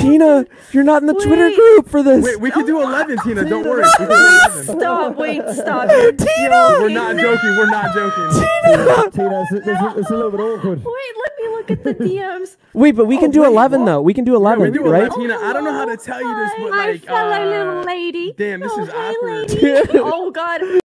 Tina, you're not in the Twitter group for this. Wait, we can do 11, Tina. Don't worry. We can do 11. Stop. Wait. Stop. You're Tina! We're not joking. We're not joking. Tina, it's a little bit awkward. Wait, let me look at the DMs. Wait, but we can do 11 though. We can do 11, Yeah, right? Tina, I don't know how to tell you this, but My like, fellow little lady. damn, this is hey, awkward. lady. Oh God.